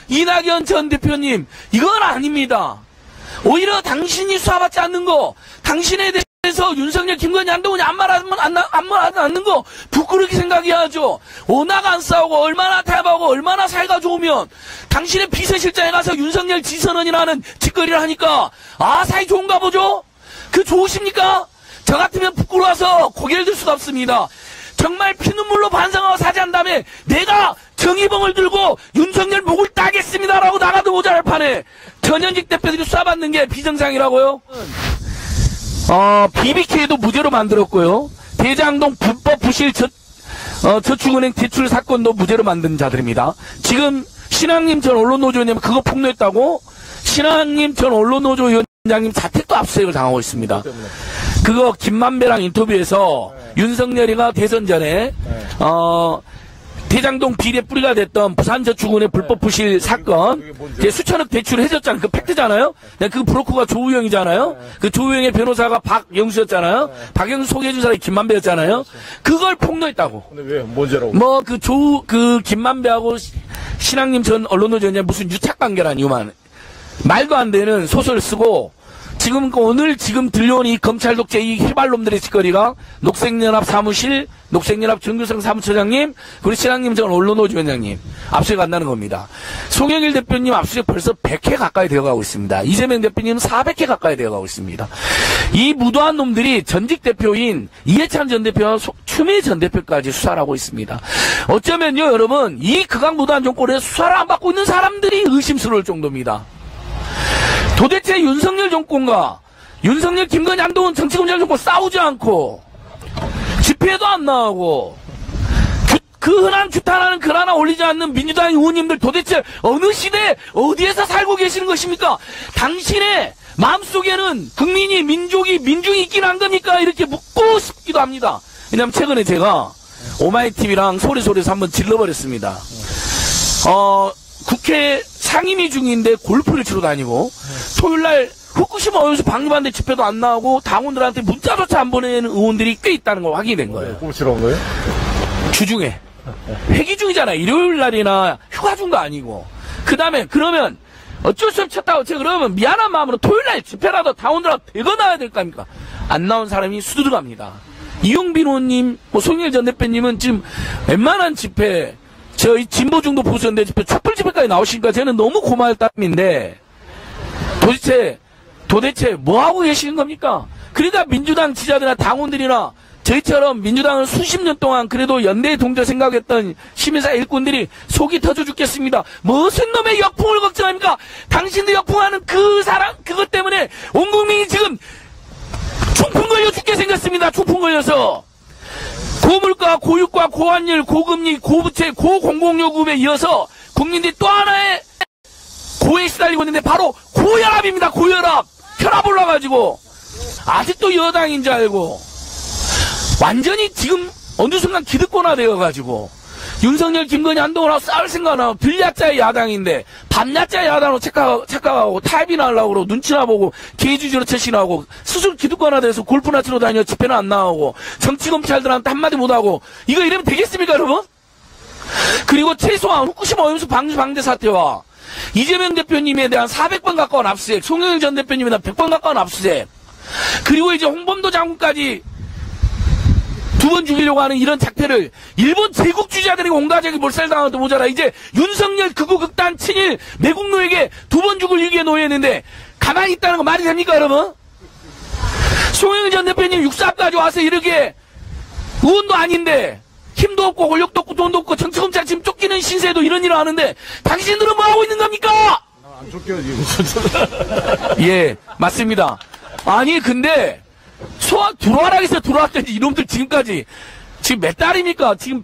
이낙연 전 대표님, 이건 아닙니다. 오히려 당신이 수사받지 않는 거, 당신에 대해서 윤석열, 김건희, 한동훈이 안 말하지 않는 거 부끄럽게 생각해야죠. 워낙 안 싸우고 얼마나 대박하고 얼마나 사이가 좋으면 당신의 비서실장에 가서 윤석열 지선언이라는 짓거리를 하니까 사이 좋은가 보죠? 그 좋으십니까? 저 같으면 부끄러워서 고개를 들 수가 없습니다. 정말 피눈물로 반성하고 사죄한 다음에 내가 정의봉을 들고 윤석열 목을 따겠습니다라고 나가도 모자랄 판에 전현직 대표들이 수사받는 게 비정상이라고요? BBK도 무죄로 만들었고요. 대장동 불법 부실 저축은행 대출 사건도 무죄로 만든 자들입니다. 지금 신학님 전 언론노조위원님 그거 폭로했다고 신학님 전 언론노조 위원장님 자택도 압수수색을 당하고 있습니다. 그거 김만배랑 인터뷰에서 윤석열이가 대선 전에 대장동 비리의 뿌리가 됐던 부산저축은행 불법 부실 사건 수천억 대출을 해줬잖아요. 그 팩트잖아요. 그 브로커가 조우영이잖아요. 그 조우영의 변호사가 박영수였잖아요. 박영수 소개해준 사람이 김만배였잖아요. 그걸 폭로했다고. 근데 왜 뭔지라고? 그 김만배하고 신학님 전 언론노조위원장 무슨 유착관계란 이유만 말도 안 되는 소설 쓰고 지금 오늘 들려온 이 검찰 독재 이 해발놈들의 짓거리가 녹색연합 사무실, 녹색연합 정규성 사무처장님, 그리고 신학님 전 언론노조위원장님 압수수색 간다는 겁니다. 송영길 대표님 압수수색 벌써 100회 가까이 되어가고 있습니다. 이재명 대표님 400회 가까이 되어가고 있습니다. 이 무도한 놈들이 전직 대표인 이해찬 전 대표와 추미애 전 대표까지 수사를 하고 있습니다. 어쩌면요 여러분 이 극악무도한 정권에 수사를 안 받고 있는 사람들이 의심스러울 정도입니다. 도대체 윤석열 정권과 윤석열, 김건희, 한동훈 정치검찰 정권 싸우지 않고 집회도 안 나가고 그 흔한 규탄하는 글 하나 올리지 않는 민주당 의원님들 도대체 어느 시대에 어디에서 살고 계시는 것입니까? 당신의 마음속에는 국민이 민중이 있긴 한 겁니까? 이렇게 묻고 싶기도 합니다. 왜냐하면 최근에 제가 오마이TV랑 소리소리에서 한번 질러버렸습니다. 국회 상임위 중인데 골프를 치러 다니고 토요일날 후쿠시마 오염수 방류반대 집회도 안 나오고 당원들한테 문자조차 안 보내는 의원들이 꽤 있다는 걸 확인이 된 거예요. 골프 치러 온 거예요? 주중에 회기 중이잖아요. 일요일날이나 휴가 중도 아니고. 그 다음에 그러면 어쩔 수 없이 쳤다고 제가 그러면 미안한 마음으로 토요일날 집회라도 당원들하고 대거 나와야 될 거 아닙니까? 안 나온 사람이 수두룩합니다. 이용빈 의원님, 송영길 전 대표님은 지금 웬만한 집회 저희 진보중도 보수연대 집회 촛불 집회까지 나오시니까 저는 너무 고마울 따름인데 도대체 뭐하고 계시는 겁니까? 그러니까 민주당 지지자들이나 당원들이나 저희처럼 민주당을 수십 년 동안 그래도 연대의 동조 생각했던 시민사 일꾼들이 속이 터져 죽겠습니다. 무슨 놈의 역풍을 걱정합니까? 당신들 역풍하는 그것 때문에 온 국민이 지금 중풍 걸려 죽게 생겼습니다. 중풍 걸려서. 고물가, 고유가, 고환율, 고금리, 고부채, 고공공요금에 이어서 국민들이 또 하나의 고에 시달리고 있는데 바로 고혈압입니다. 고혈압. 혈압 올라가지고 아직도 여당인 줄 알고 완전히 지금 어느 순간 기득권화 되어가지고 윤석열, 김건희, 한동훈하고 싸울 생각하고 들야자의 야당인데 밤야자의 야당으로 착각하고 타협이나 하려고 그러고 눈치나 보고 개주지로 채신하고 스스로 기득권화 돼서 골프나 치러 다녀 집회는 안 나오고 정치검찰들한테 한마디 못하고 이거 이러면 되겠습니까 여러분? 그리고 최소한 후쿠시마 오염수 방대 사태와 이재명 대표님에 대한 400번 가까운 압수수색, 송영길 전 대표님에 대한 100번 가까운 압수수색, 그리고 이제 홍범도 장군까지 2번 죽이려고 하는 이런 작태를 일본 제국주의자들에게 온가족이 몰살당하도 모자라 이제 윤석열 극우 극단 친일 매국노에게 2번 죽을 위기에 놓여있는데 가만히 있다는 거 말이 됩니까 여러분? 송영길 전 대표님 육사까지 와서 이렇게 의원도 아닌데 힘도 없고 권력도 없고 돈도 없고 정치검찰 지금 쫓기는 신세도 이런 일을 하는데 당신들은 뭐하고 있는 겁니까? 안 쫓겨요 지금. 예 맞습니다. 아니 근데 들어와라 했어요. 들어왔더니 이놈들 지금까지 지금 몇 달입니까? 지금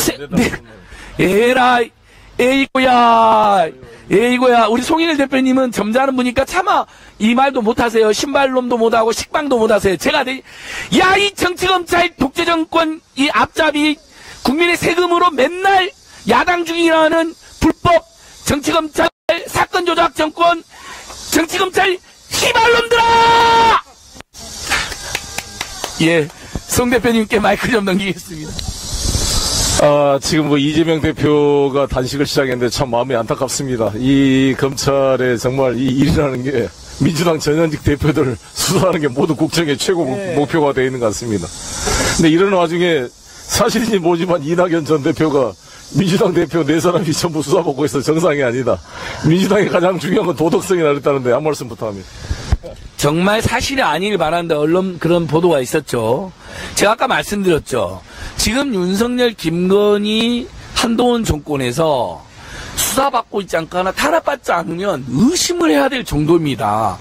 에이고야 우리 송영길 대표님은 점잖은 분이니까 차마 이 말도 못하세요. 신발놈도 못하고 식빵도 못하세요. 제가 야 이 정치검찰 독재정권 이 앞잡이 국민의 세금으로 맨날 야당 중이라는 불법 정치검찰 사건 조작 정권 정치검찰 시발놈들아! 예, 송 대표님께 마이크 좀 넘기겠습니다. 지금 뭐 이재명 대표가 단식을 시작했는데 참 마음이 안타깝습니다. 이 검찰의 정말 이 일이라는 게 민주당 전현직 대표들 수사하는 게 모두 국정의 최고 목표가 되어 있는 것 같습니다. 근데 이런 와중에 사실인지 모르지만 이낙연 전 대표가 민주당 대표 4사람이 전부 수사받고 있어 정상이 아니다. 민주당의 가장 중요한 건 도덕성이라 그랬다는데 한 말씀 부탁합니다. 정말 사실이 아니길 바란다. 언론 그런 보도가 있었죠. 제가 아까 말씀드렸죠. 지금 윤석열, 김건희, 한동훈 정권에서 수사받고 있지 않거나 탄압받지 않으면 의심을 해야 될 정도입니다.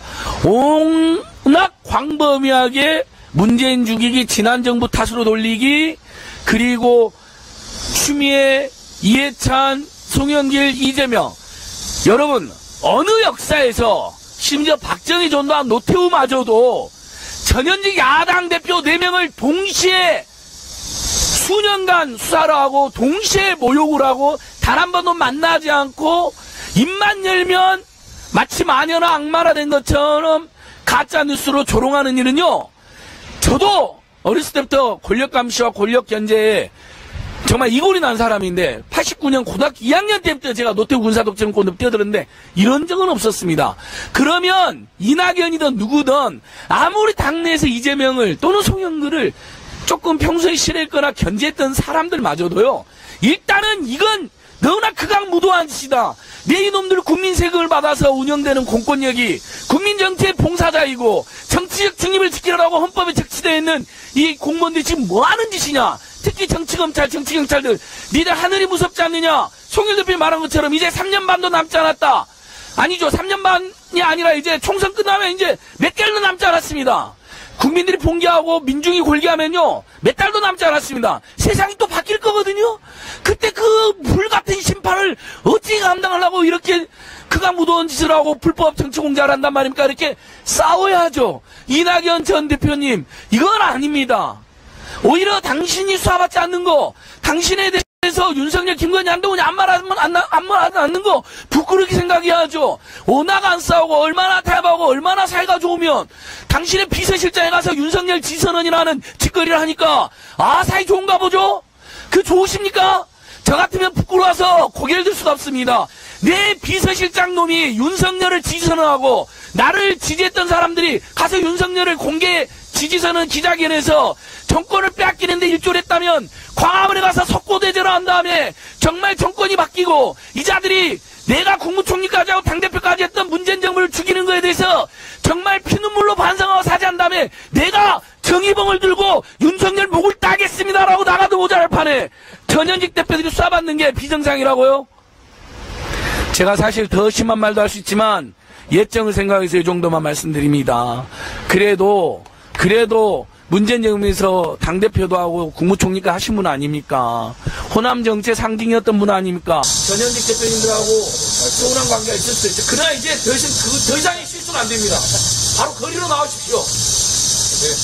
워낙 광범위하게 문재인 죽이기, 지난 정부 탓으로 돌리기, 그리고 추미애, 이해찬, 송영길, 이재명. 여러분, 어느 역사에서 심지어 박정희 전두환 노태우마저도 전현직 야당 대표 4명을 동시에 수년간 수사를 하고 동시에 모욕을 하고 단 한 번도 만나지 않고 입만 열면 마치 마녀나 악마나 된 것처럼 가짜뉴스로 조롱하는 일은요. 저도 어렸을 때부터 권력감시와 권력견제에 정말 이골이 난 사람인데 89년 고등학교 2학년 때부터 제가 노태우 군사독재권으로 뛰어들었는데 이런 적은 없었습니다. 그러면 이낙연이든 누구든 아무리 당내에서 이재명을 또는 송영길을 조금 평소에 싫어했거나 견제했던 사람들마저도요. 일단은 이건 너무나 극악무도한 짓이다. 내 이놈들 국민 세금을 받아서 운영되는 공권력이 국민정치의 봉사자이고 정치적 중립을 지키려고 헌법에 적시되어 있는 이 공무원들이 지금 뭐하는 짓이냐. 특히 정치검찰, 정치경찰들 니들 하늘이 무섭지 않느냐. 송일 대표님 말한 것처럼 이제 3년 반도 남지 않았다. 아니죠. 3년 반이 아니라 이제 총선 끝나면 이제 몇 개월도 남지 않았습니다. 국민들이 봉기하고 민중이 골기하면요 몇 달도 남지 않았습니다. 세상이 또 바뀔 거거든요. 그때 그 불같은 심판을 어찌 감당하려고 이렇게 극악무도한 짓을 하고 불법 정치 공작을 한단 말입니까? 이렇게 싸워야죠. 이낙연 전 대표님 이건 아닙니다. 오히려 당신이 수사받지 않는 거, 당신에 대해서 윤석열, 김건희, 한동훈이 안 말하지 않는 거 부끄럽게 생각해야죠. 워낙 안 싸우고 얼마나 대박하고 얼마나 사이가 좋으면 당신의 비서실장에 가서 윤석열 지선언이라는 짓거리를 하니까 사이 좋은가 보죠? 그 좋으십니까? 저 같으면 부끄러워서 고개를 들 수가 없습니다. 내 비서실장 놈이 윤석열을 지선언하고 나를 지지했던 사람들이 가서 윤석열을 공개 지지선언 기자회견에서 정권을 빼앗기는데 일조를 했다면 광화문에 가서 석고대죄를 한 다음에 정말 정권이 바뀌고 이 자들이 내가 국무총리까지 하고 당대표까지 했던 문재인 정부를 죽이는 거에 대해서 정말 피눈물로 반성하고 사죄한 다음에 내가 정의봉을 들고 윤석열 목을 따겠습니다라고 나가도 모자랄 판에 전현직 대표들이 쏴받는 게 비정상이라고요? 제가 사실 더 심한 말도 할 수 있지만 예정을 생각해서 이 정도만 말씀드립니다. 그래도 문재인 정부에서 당대표도 하고 국무총리가 하신 분 아닙니까? 호남 정치의 상징이었던 분 아닙니까? 전현직 대표님들하고 소원한 관계가 있었어요. 그러나 이제 더 이상의 실수는 안 됩니다. 바로 거리로 나오십시오.